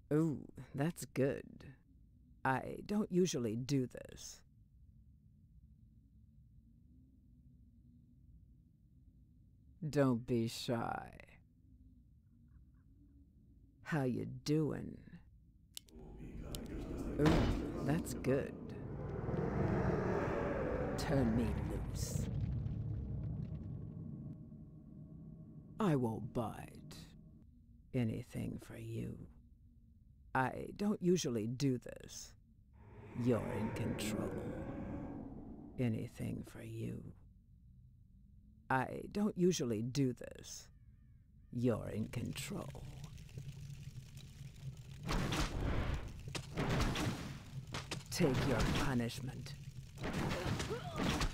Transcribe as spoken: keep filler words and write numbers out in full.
Ooh, that's good. I don't usually do this. Don't be shy. How you doing? Ooh, that's good. Turn me loose. I won't bite. Anything for you. I don't usually do this. You're in control. Anything for you. I don't usually do this. You're in control. Take your punishment.